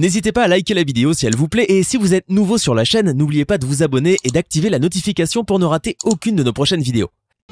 N'hésitez pas à liker la vidéo si elle vous plaît et si vous êtes nouveau sur la chaîne, n'oubliez pas de vous abonner et d'activer la notification pour ne rater aucune de nos prochaines vidéos.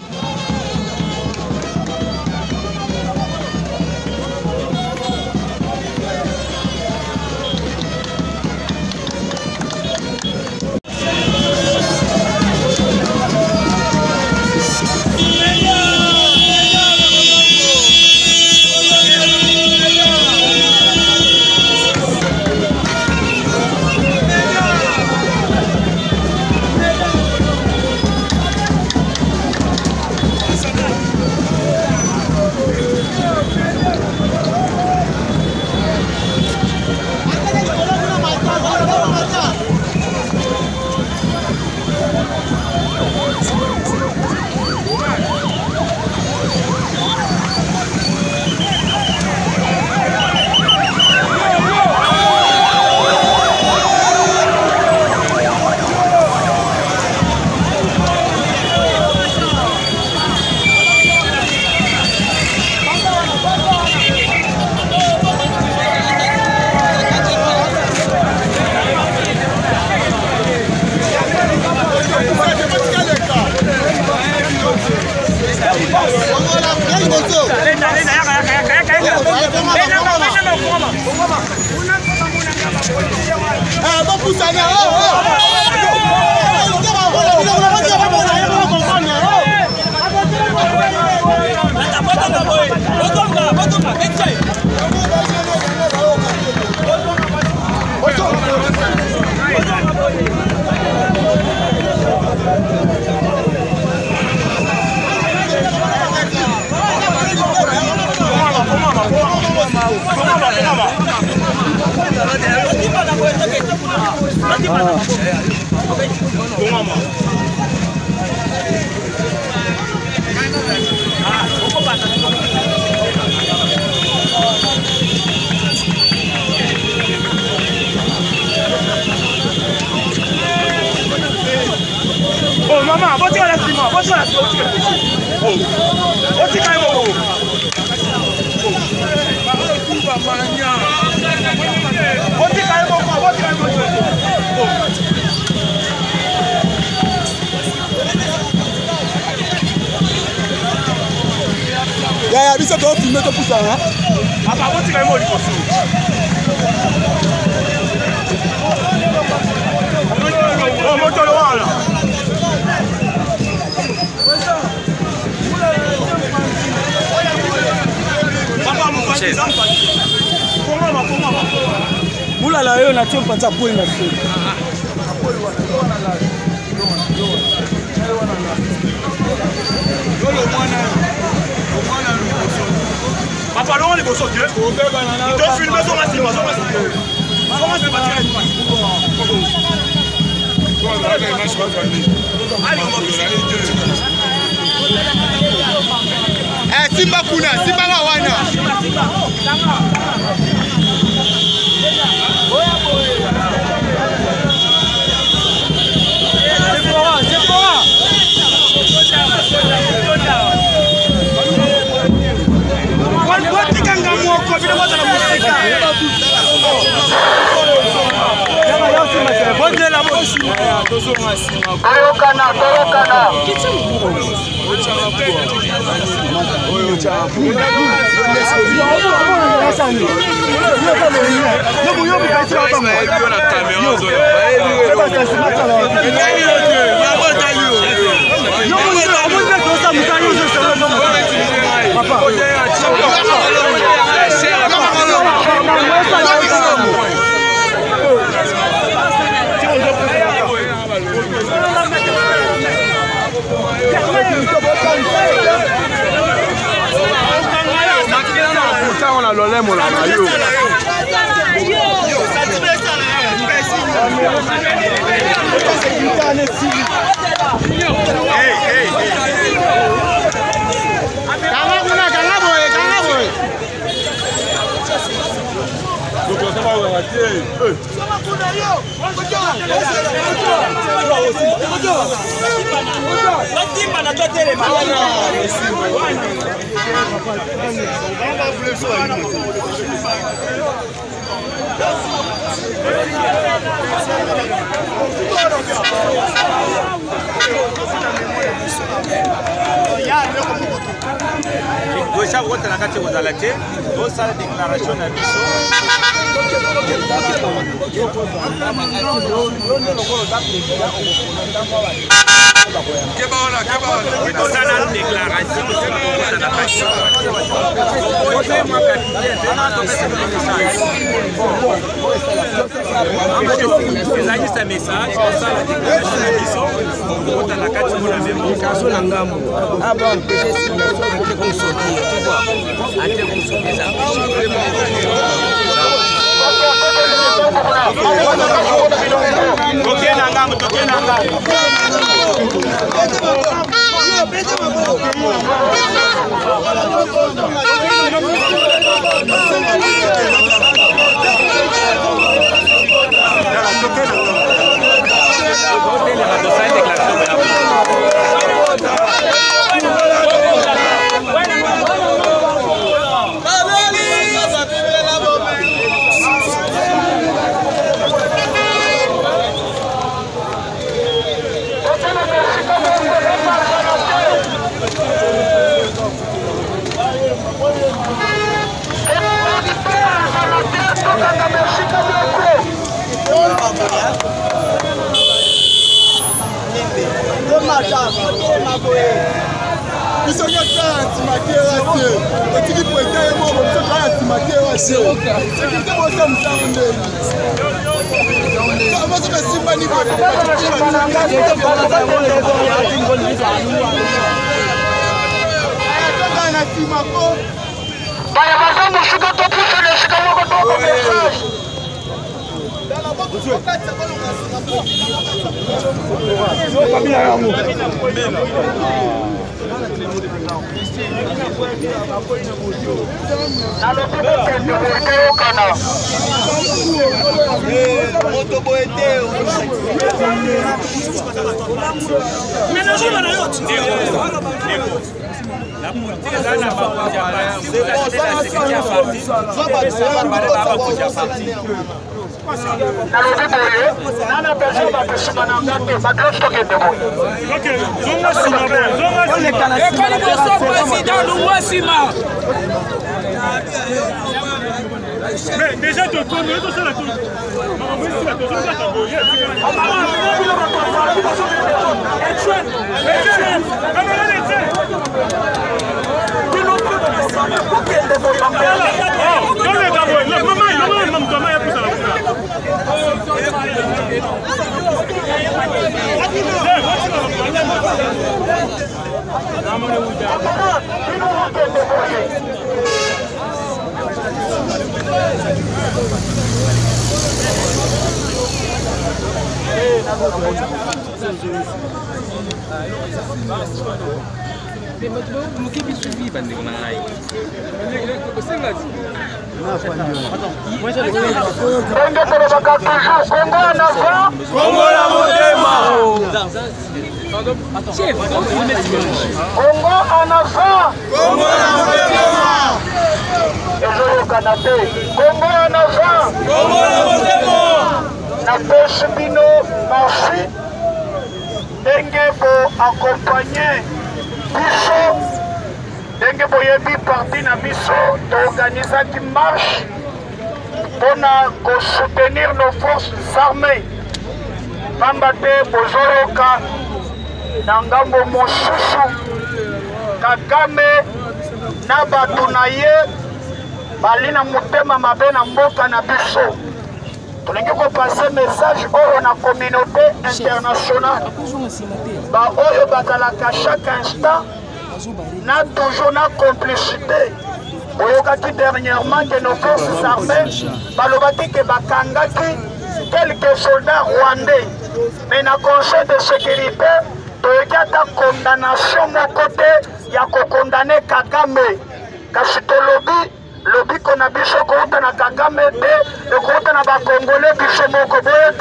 Oh maman, va tirer la ciment, va tirer la ciment. Oh, va tirer la ciment. Ya, bisa tu filmer tu pusa, hein? Apa, va tirer la ciment. Oh, moto le wala. Mula la yo na tio panza poi na sio. Papa lo ni boso je. Tu filmes sur la ciment, sur la ciment. Comment c'est pas tirer? Simba kuna, Simba la wana. Chaque fois que vous avez la déclaration de mission. Mais déjà, tu connais tout ça là. Accompagner Bisso, denge boyebi parti na biso, d'organiser qui marche pour soutenir nos forces armées. Pambate bozoroka na ngambo mosusu Kagame na bato na ye bali na motema mabe na mboka na biso. Tolingi kopase message oyo na communauté internationale ba oyo bakalaka chaque instant na toujours na complicité. Oyokaki dernièrement que nos forces armées balobaki ke bakangaki quelques soldats rwandais, mais na conseil de sécurité toyoki ata condamnation moko te ya kokondane Kagame. Kasi tolobi lobi kona biso kouta na Kagame te ekouta na bakongole biso moko boye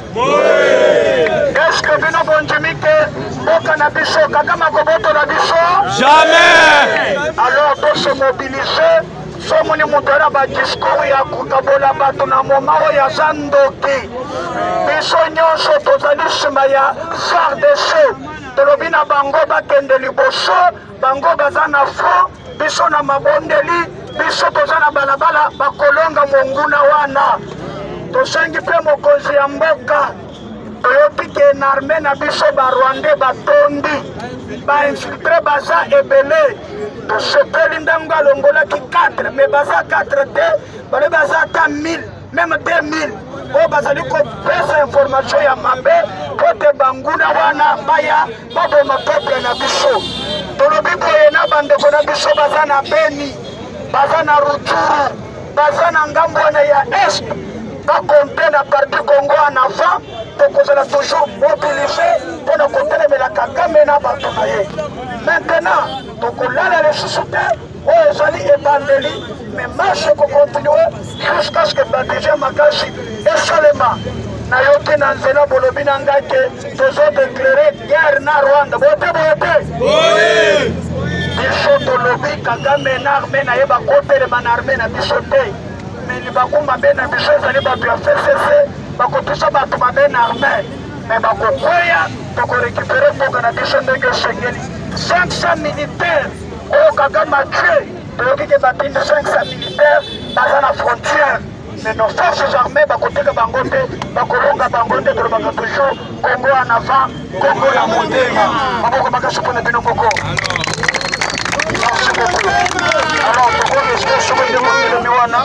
te. Est-ce que bino bondimi ke mboka na biso Kagame akobotola biso? Jamais. Alors de se mobiliser somoni moto na badiscours ya kokabola bato na moma oyo aza ndoki biso nyonso tozali nsima ya FARDC tolobi na bango bakende liboso bango baza na front biso na mabondeli biso toza na balabala bakolonga monguna wana tosengi mpe mokonzi ya mboka toyoki ke na arme na biso barwandais batondi bainfiltre baza ebele tosepeli ndango alongolaki 4 me baza 4 te bale baza ata 1000 meme 2000 oyo bazali kopesa information ya mabe po te banguna wana baya baboma peuple na biso tolobi boye na bandeko na biso baza na Beni baza na Rutshuru baza na ngambo wana ya est bakonte na parti Congo en avant tokozala toujours mobilisé mpona kotelemela Kagame na bato na ye maintenant tokolala lisusu te oyo ezali ebandeli mais marche kokontinue jusqu'à ce que badeja makasi esalema nayoki na nzela bolobi na ngai ke tozodeklare guerre na Rwanda bote bote biso tolobi Kagame na arme na ye bakotelema na arme na biso te mais libaku mabe na biso ezali bato ya FCC bakotisa bato mabe na arme mais bakokweya tokorekipere mboka na biso ndenge esengeli 500 militaire oyo Kagame atue toyoki ke batindi 500 militaire baza na frontière mais nos forces armées bakoteka bango te bakolonga bango te tolobaka toujours Congo en avant Congo na motema maboko makasi mpona bino moko. Merci beaucoup. Alors, pourquoi est-ce que je vais demander le Miwana?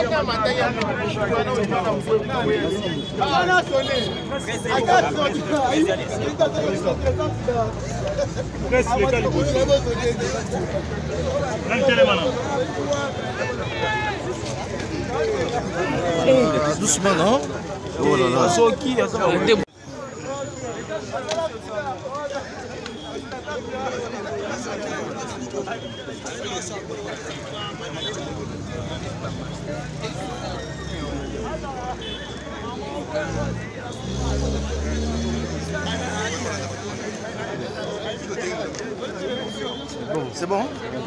Doucement, non? Oh là là. Bon, c'est bon.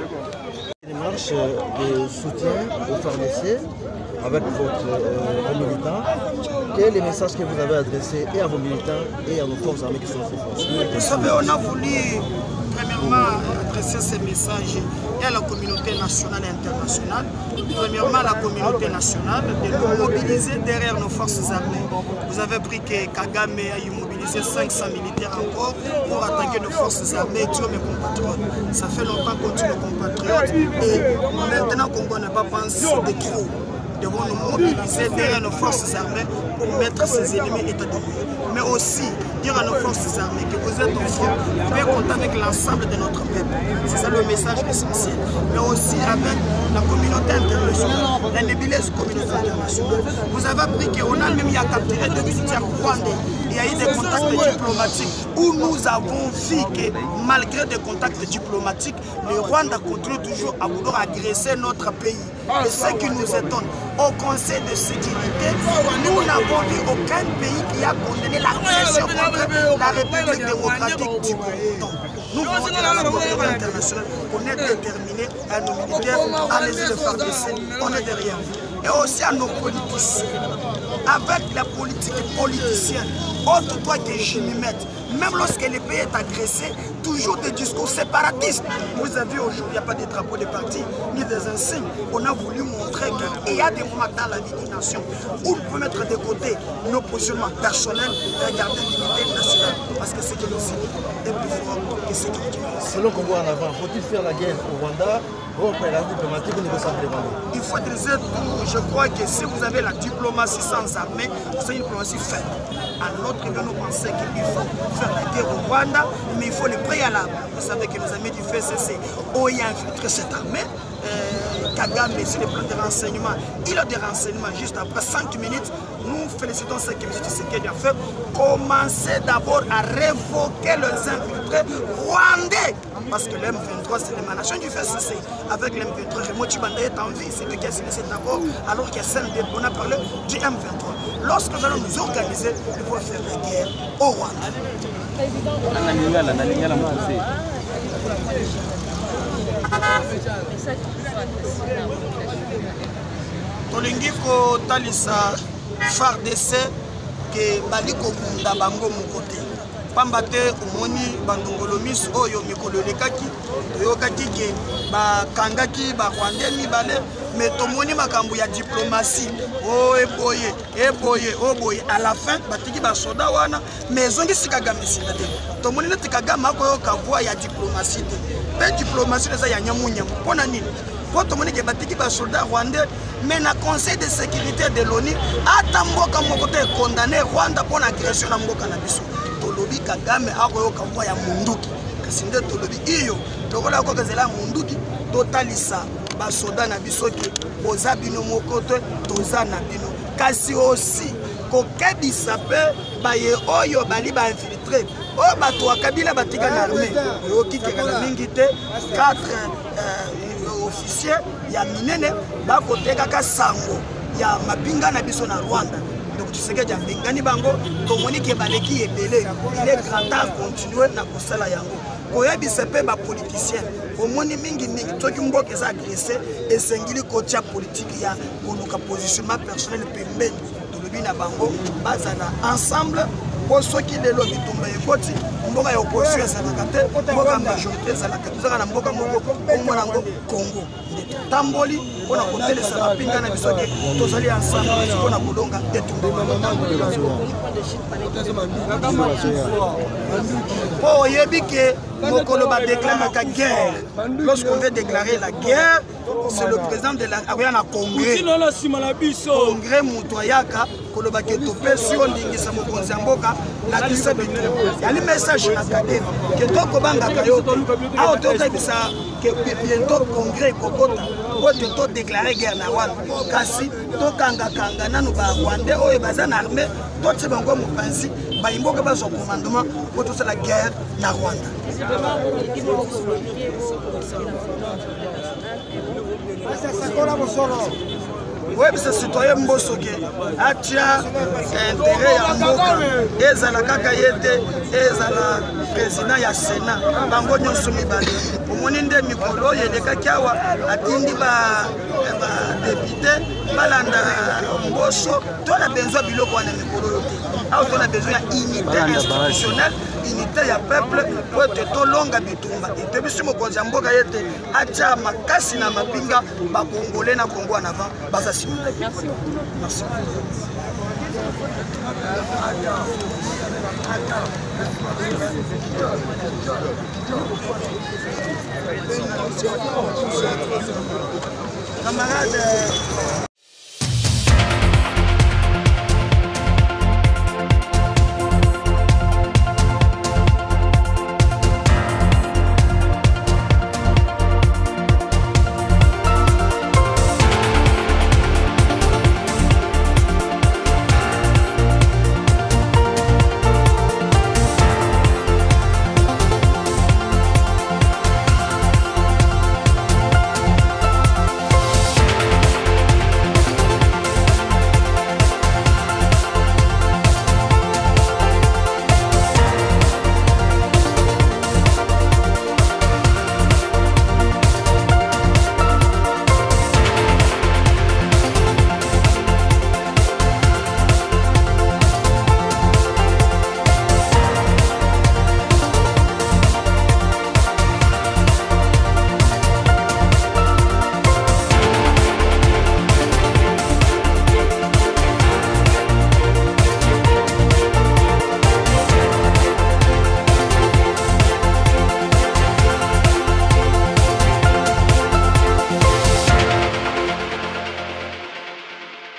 Une marche de soutien aux pharmaciens avec vos militants. Quel est le message que vous avez adressé et à vos militants et à nos forces armées qui sont sur France? Vous savez, on a voulu premièrement adresser ces messages à la communauté nationale et internationale. Premièrement, la communauté nationale de nous mobiliser derrière nos forces armées. Vous avez pris que Kagame a immobilisé 500 militaires encore pour attaquer nos forces armées et tuer mes compatriotes. Ça fait longtemps qu'on tue nos compatriotes et maintenant qu'on n'a pas pensé de trop. Nous devons nous mobiliser derrière nos forces armées pour mettre ces ennemis état de nuire. Mais aussi dire à nos forces armées que vous êtes au front, vous pouvez compter avec l'ensemble de notre peuple. C'est ça le message essentiel. Mais aussi avec la communauté internationale, la nébuleuse communauté internationale. Vous avez appris qu'on a même capturé deux militaires rwandais. Il y a eu des contacts diplomatiques où nous avons vu que malgré des contacts diplomatiques, le Rwanda continue toujours à vouloir agresser notre pays. Et ce qui nous étonne, au Conseil de sécurité, nous n'avons vu aucun pays qui a condamné l'agression contre la République démocratique du Congo. Nous voulons dire à la communauté internationale qu'on est déterminés, à nos militaires, à les le FARDC, on est derrière vous. Et aussi à nos politiciens. Avec la politique politicienne, autre toi que je m'y mette, même lorsque le pays est agressé, toujours des discours séparatistes. Vous avez aujourd'hui, il n'y a pas de drapeau de parti, ni des insignes. On a voulu montrer qu'il y a des moments dans la vie d'une nation où on peut mettre de côté nos positionnements personnels et regarder l'unité nationale. Parce que c'est que nous est plus fort que ce qui nous. Selon qu'on voit en avant, faut-il faire la guerre au Rwanda ou après la diplomatie ou négocier avec les Rwandais? Il faut dire tout. Je crois que si vous avez la diplomatie sans armée, c'est une diplomatie faible. À l'autre niveau, nous pensons qu'il faut faire la guerre au Rwanda, mais il faut le préalable. Vous savez que nos amis du FCC ont infiltré cette armée. Kagame, sur le plan de renseignement, il a des renseignements juste après 5 minutes. Nous félicitons ce que M. Tshisekedi a fait. Commencez d'abord à révoquer les infiltrés rwandais. Parce que l'M23, c'est l'émanation du FCC. Avec l'M23, Raymond Tshibanda est en vie. C'est lui qui a signé cet accord, alors qu'il y a CND. On a parlé du M23. Lorsque nous allons nous organiser, il faut faire la guerre au Rwanda. tolingi kotalisa FARDC ke bali kokunda bango mokote pamba te omoni bandongolo miso oyo mikolo elekaki toyokaki ke bakangaki barwandais mibale me tomoni makambo ya diplomatie o eboye à la fin batiki basoda wana me ezongisi Kagame esila te tomoni neti Kagame akoyoka voix ya diplomatie te mpe diplomatie eza ya nyamunyamu mpona nini po tomoni ke batiki basoda rwandais mais na conseil de sécurité de l'ONU ata mboka moko te condamné Rwanda mpona agression na mboka na biso tolobi Kagame akoyoka voix ya munduki kasi nde tolobi iyo lokola kokezela munduki totalisa basoda na biso ke boza bino moko te toza na bino kasi aussi kokebisa mpe baye oyo bali bainfiltre oyo bato ya Kabila batika na armée oyokikeka na mingi te 4 officier ya minene bakotekaka sango ya mapinga na biso na Rwanda donc Tshisekedi ambengani bango tomoni ke baleki ebele il est grand temps continuer na kosala yango koyebisa mpe bapoliticien omoni mingi toki mboka eza agressé esengili kotia politike ya koluka positionnement personnel pembeni tolobi na bango bazala ensemble po soki lelo bitumba ekoti mboka ya opposition ezalaka te mboka majorité ezalaka tozaka na mboka moko omona yango Congo nde tamboli mpona kotelesa bapinga na biso ke tozali ensemble mpona kolonga etumba po oyebi ke mokolo badéclaraka guerre lorsqu'on veut déclarer la guerre c'est le président de la na congrès moto ayaka koloba ke topesi yo ndingisa mokonzi ya mboka lakisa bitu yali message na Kadema ke tokobangaka yo awa tokebisa ke bientôt congrès kokota po te to déclarer guerre na wana kasi tokangakanga nanu barwandais oyo baza na armée totie bango mopanzi bayimboka bazwa commandement po tosala guerre na Rwanda. Oui, c'est citoyen Mbosoke. Atia intérêt ya mboka. Ezala kaka yete, ezala président ya Sénat. Bango nyonso mibale. Omoni nde mikolo yeleka kiawa atindi ba député balanda Mboso. To na besoin biloko wana mikolo yote. Aw to na besoin ya unité institutionnelle, unité ya peuple pour te to longa bitumba. Et biso mokonzi ya mboka yete atia makasi na mapinga ba Congolais na Congo en avant. Basa merci. Camarade